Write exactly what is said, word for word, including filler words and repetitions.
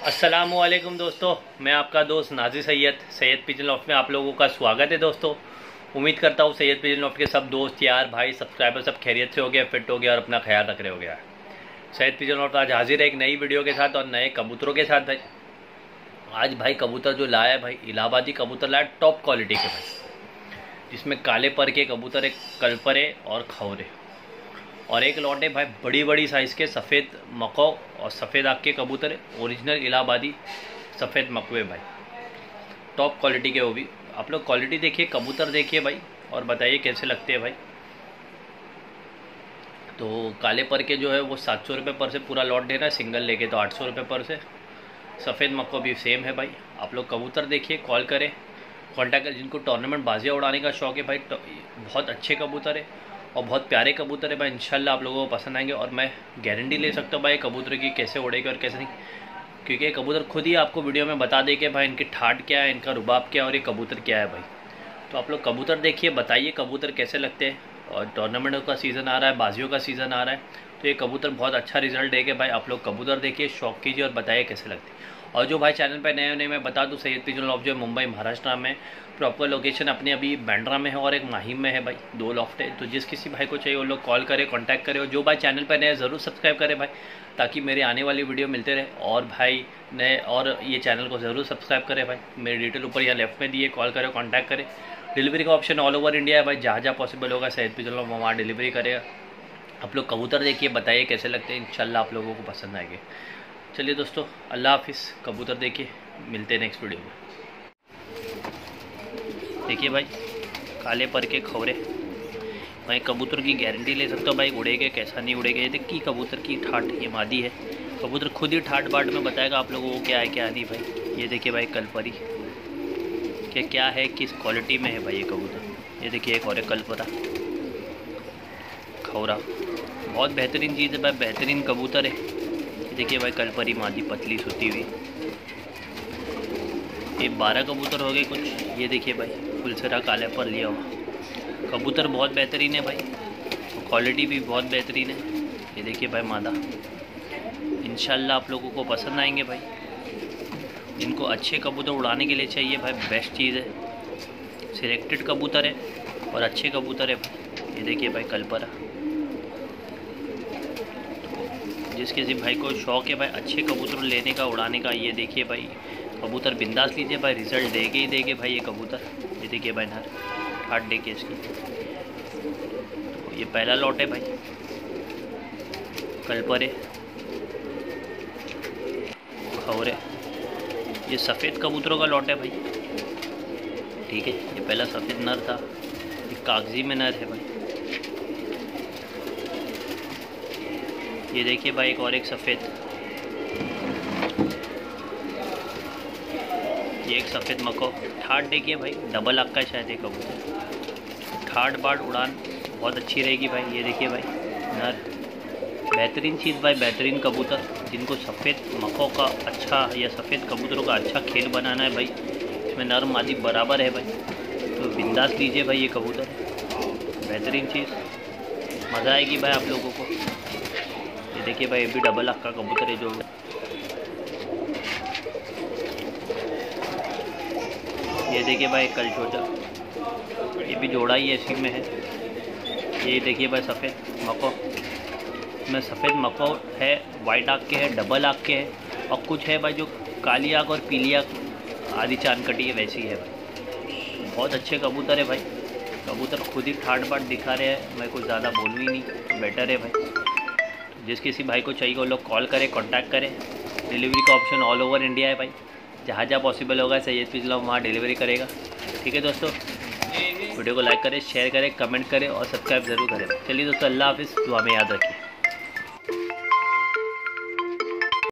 अस्सलामुअलैकुम दोस्तों, मैं आपका दोस्त नाज़ी सैयद सैयद पिजन लॉफ्ट में आप लोगों का स्वागत है। दोस्तों, उम्मीद करता हूँ सैयद पिजन लॉफ्ट के सब दोस्त यार भाई सब्सक्राइबर सब खैरियत से हो गया, फिट हो गया और अपना ख्याल रख रहे हो गया। सैयद पिजन लॉफ्ट आज हाजिर है एक नई वीडियो के साथ और नए कबूतरों के साथ। भाई आज भाई कबूतर जो लाया है भाई इलाहाबादी कबूतर लाया टॉप क्वालिटी के भाई, जिसमें काले पर के कबूतर है, कलपरे और खौरे, और एक लॉट है भाई बड़ी बड़ी साइज़ के सफ़ेद मको और सफ़ेद आँख के कबूतर है, ओरिजिनल इलाहाबादी सफ़ेद मकवे भाई, टॉप क्वालिटी के। वो भी आप लोग क्वालिटी देखिए, कबूतर देखिए भाई और बताइए कैसे लगते हैं भाई। तो काले पर के जो है वो सात सौ रुपये पर से पूरा लॉट दे रहा है, सिंगल लेके तो आठ सौ रुपये पर से। सफ़ेद मक्को भी सेम है भाई। आप लोग कबूतर देखिए, कॉल करें, कॉन्टैक्ट करें। जिनको टूर्नामेंट बाजियाँ उड़ाने का शौक़ है भाई, तो बहुत अच्छे कबूतर है और बहुत प्यारे कबूतर है भाई, इंशाल्लाह आप लोगों को पसंद आएंगे। और मैं गारंटी ले सकता हूँ भाई कबूतर की कैसे उड़ेगी और कैसे नहीं, क्योंकि ये कबूतर खुद ही आपको वीडियो में बता दे कि भाई इनकी ठाट क्या है, इनका रुबाब क्या है और ये कबूतर क्या है भाई। तो आप लोग कबूतर देखिए, बताइए कबूतर कैसे लगते हैं। और टूर्नामेंटों का सीज़न आ रहा है, बाजियों का सीज़न आ रहा है, तो ये कबूतर बहुत अच्छा रिजल्ट देंगे भाई। आप लोग कबूतर देखिए, शौक कीजिए और बताइए कैसे लगते हैं। और जो भाई चैनल पर नए नए मैं बता दूँ, सैयद पिजन लॉफ्ट जो है मुंबई महाराष्ट्र में, प्रॉपर लोकेशन अपने अभी बैंड्रा में है और एक माहिम में है भाई, दो लॉफ्ट है। तो जिस किसी भाई को चाहिए वो लोग कॉल करे, कांटेक्ट करे। और जो भाई चैनल पर नए ज़रूर सब्सक्राइब करे भाई, ताकि मेरे आने वाली वीडियो मिलते रहे। और भाई नए और ये चैनल को ज़रूर सब्सक्राइब करें भाई। मेरी डिटेल ऊपर यहाँ लेफ्ट में दिए, कॉल करें, कॉन्टैक्ट करें। डिलीवरी का ऑप्शन ऑल ओवर इंडिया है भाई, जहाँ जहाँ पॉसिबल होगा सैयद पिजन लॉफ्ट वहाँ डिलीवरी करेगा। आप लोग कबूतर देखिए, बताइए कैसे लगते हैं, इंशाल्लाह आप लोगों को पसंद आएंगे। चलिए दोस्तों, अल्लाह हाफिज़। कबूतर देखिए, मिलते हैं नेक्स्ट वीडियो में। देखिए भाई काले पर के खौरे भाई, कबूतर की गारंटी ले सकते हो भाई, उड़ेगे कैसा नहीं उड़ेगे। ये देखिए कबूतर की ठाट, ये मादी है। कबूतर खुद ही ठाट बाट में बताएगा आप लोगों को क्या है क्या नहीं भाई। ये देखिए भाई कलपरी क्या क्या है, किस क्वालिटी में है भाई ये कबूतर। ये देखिए एक और कलपरा खौरा, बहुत बेहतरीन चीज़ है भाई, बेहतरीन कबूतर है। ये देखिए भाई कलपरी मादी पतली सूती हुई। ये बारह कबूतर हो गए कुछ। ये देखिए भाई फुलसरा काले पर लिया हुआ कबूतर, बहुत बेहतरीन है भाई, क्वालिटी भी बहुत बेहतरीन है। ये देखिए भाई मादा, इंशाल्लाह आप लोगों को पसंद आएंगे भाई। जिनको अच्छे कबूतर उड़ाने के लिए चाहिए भाई, बेस्ट चीज़ है। सिलेक्टेड कबूतर है और अच्छे कबूतर है भाई। ये देखिए भाई कलपरा, जिस किसी भाई को शौक़ है भाई अच्छे कबूतर लेने का, उड़ाने का, ये देखिए भाई कबूतर बिंदास लीजिए भाई, रिज़ल्ट देगे ही देगे भाई ये कबूतर। ये देखिए भाई नर हाथ देके इसकी, तो ये पहला लॉट है भाई कलपरे खौरे। ये सफ़ेद कबूतरों का लॉट है भाई, ठीक है। ये पहला सफ़ेद नर था, ये कागजी में नर है भाई। ये देखिए भाई एक और एक सफ़ेद, ये एक सफ़ेद मको। ठाट देखिए भाई, डबल आँख का शायद एक कबूतर, ठाट बाट उड़ान बहुत अच्छी रहेगी भाई। ये देखिए भाई नर, बेहतरीन चीज़ भाई, बेहतरीन कबूतर। जिनको सफ़ेद मको का अच्छा या सफ़ेद कबूतरों का अच्छा खेल बनाना है भाई, इसमें नर मादी बराबर है भाई, तो बिंदास लीजिए भाई। ये कबूतर बेहतरीन चीज़, मज़ा आएगी भाई आप लोगों को। ये देखिए भाई ये भी डबल आँख का कबूतर है जो, ये देखिए भाई कल चोचा, ये भी जोड़ा ही इसी में है। ये देखिए भाई सफ़ेद मको, इसमें सफ़ेद मको है, वाइट आँख के है, डबल आँख के है, और कुछ है भाई जो काली आँख और पीली आँख आधी चांद कटी है वैसी है भाई। बहुत अच्छे कबूतर है भाई, कबूतर खुद ही ठाट बाट दिखा रहे हैं, मैं कुछ ज़्यादा बोलूँ ही नहीं, तो बेटर है भाई। तो जिस किसी भाई को चाहिए वो लोग कॉल करें, कॉन्टैक्ट करें। डिलीवरी का ऑप्शन ऑल ओवर इंडिया है भाई, जहाँ जहाँ पॉसिबल होगा सैयद पिजन लॉफ्ट वहाँ डिलीवरी करेगा, ठीक है दोस्तों। वीडियो को लाइक करें, शेयर करें, कमेंट करें और सब्सक्राइब ज़रूर करें। चलिए दोस्तों, अल्लाह हाफिज़, दुआ में याद रखिए।